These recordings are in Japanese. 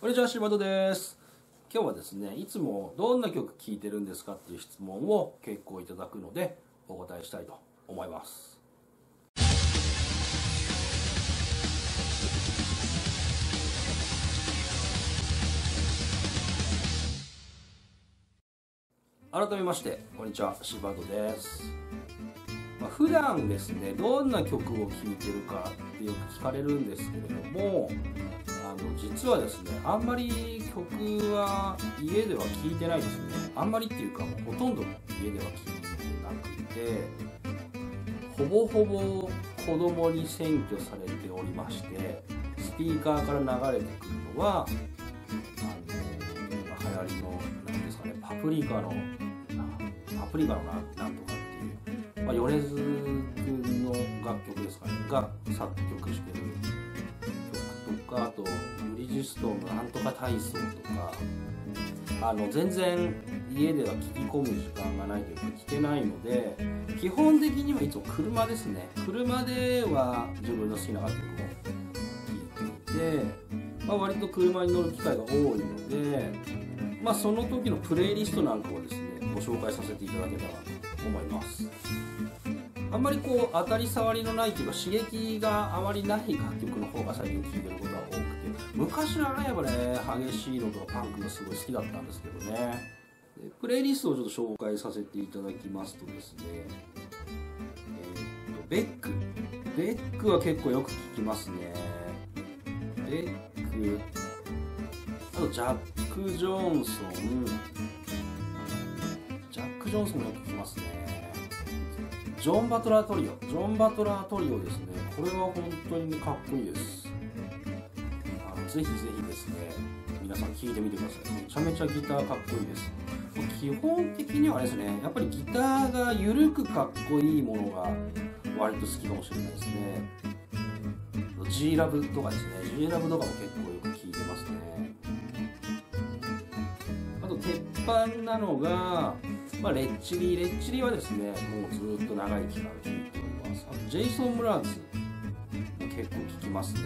こんにちは、柴戸です。今日はですね、いつもどんな曲聴いてるんですかっていう質問を結構いただくので、お答えしたいと思います。改めまして、こんにちは、柴戸です。普段ですね、どんな曲を聴いてるかってよく聞かれるんですけれども、実はですね、あんまり曲は家では聴いてないですね。あんまりっていうか、もうほとんど家では聴いてなくて、ほぼほぼ子供に占拠されておりまして、スピーカーから流れてくるのは、今流行りの、何ですかね、パプリカのなんとかっていう、米津君の楽曲ですかね、が作曲してる曲とか、あとブリヂストンのなんとか体操とか、全然家では聴き込む時間がないというか聴けないので、基本的にはいつも車ですね。車では自分の好きな楽曲を聴いていて、割と車に乗る機会が多いので、その時のプレイリストなんかをですね、ご紹介させていただけたらと思います。あんまり当たり障りのないというか、刺激があまりない楽曲の方が最近聴いてることが多くて、昔はね、やっぱね、激しいのとかパンクがすごい好きだったんですけどね。でプレイリストをちょっと紹介させていただきますとですね、ベックは結構よく聴きますね。ベック、あとジャック・ジョンソンもよく聴きますね。ジョン・バトラートリオですね。これは本当にかっこいいです。ぜひぜひですね、皆さん聴いてみてください。めちゃめちゃギターかっこいいです。基本的にはですね、やっぱりギターが緩くかっこいいものが割と好きかもしれないですね。G ラブとかですね、G ラブとかも結構よく聴いてますね。あと鉄板なのが、レッチリはですね、もうずっと長い期間聴いております。あとジェイソン・ムラーズも結構聴きますね。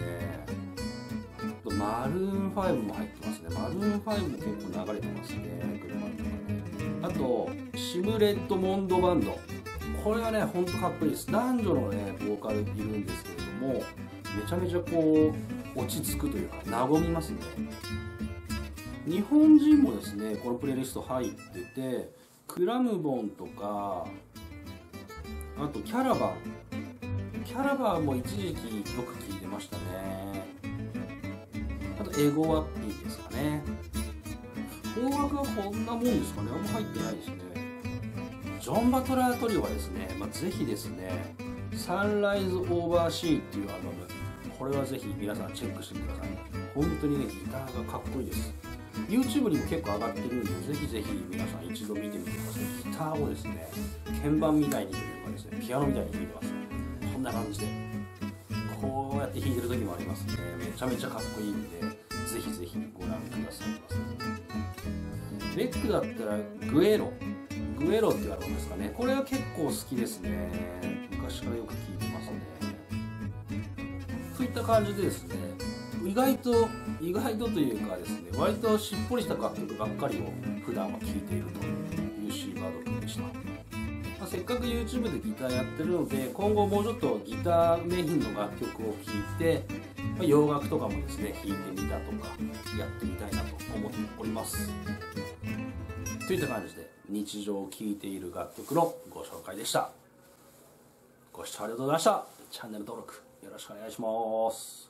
マルーン5も入ってますね。マルーン5も結構流れてますね、車とかね。あとシムレッドモンドバンド、これはねほんとかっこいいです。男女のねボーカルいるんですけれども、めちゃめちゃ落ち着くというか和みますね。日本人もですねこのプレイリスト入ってて、クラムボンとか、あとキャラバンも一時期よく聴いてましたね。あとエゴワッピーですかね。邦楽はこんなもんですかね。あんま入ってないですね。ジョン・バトラートリオはですね、ぜひですね、サンライズ・オーバーシーっていうアルバム、これはぜひ皆さんチェックしてください。本当にね、ギターがかっこいいです。YouTube にも結構上がってるんで、ぜひぜひ皆さん一度見てみてください。ギターをですね、鍵盤みたいにというかですね、ピアノみたいに弾いてます。こんな感じで。こうやって弾いてる時もありますね。めちゃめちゃかっこいいんで、ぜひぜひご覧くださいませ。ベックだったらグエロっていうアルバムですかね。これは結構好きですね。昔からよく聴いてますね。そういった感じでですね、意外とというかですね、割としっぽりした楽曲ばっかりを普段は聴いているというシーバード君でした。せっかく YouTube でギターやってるので、今後もうちょっとギターメインの楽曲を聴いて、洋楽とかもですね弾いてみたとかやってみたいなと思っております。といった感じで日常を聴いている楽曲のご紹介でした。ご視聴ありがとうございました。チャンネル登録よろしくお願いします。